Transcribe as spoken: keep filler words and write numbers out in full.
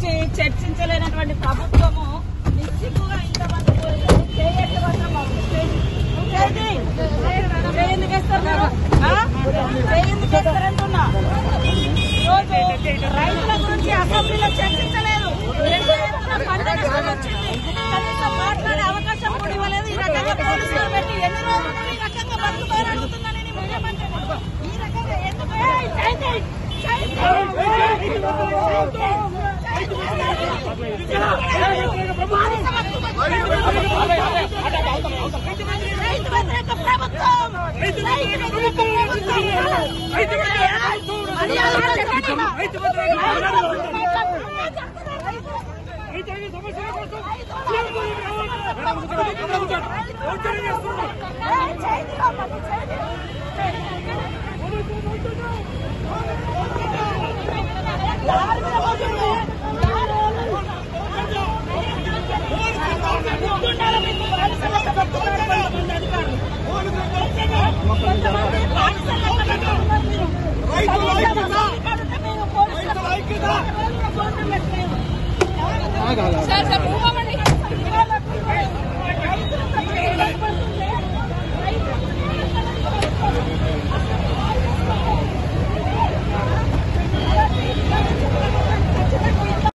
గురించి చర్చించలేనటువంటి ప్రభుత్వము నిశ్చితంగా ఇంతమంది చేయట్టు ఎందుకు వేస్తారు ఎందుకు వేస్తారంటున్నా. ఈరోజు రైతుల గురించి అసెంబ్లీలో చర్చించలేదు. కనీసం మాట్లాడే అవకాశం కూడా ఇవ్వలేదు. ఈ రకంగా పోలీసులు పెట్టి ఎన్ని రోజులు ఈ రకంగా బతుకుతారని అడుగుతున్నాను నేను ముఖ్యమంత్రి. ఈ రకంగా ఎందుకు రైతు వ్యతిరేక ప్రభుత్వం సార్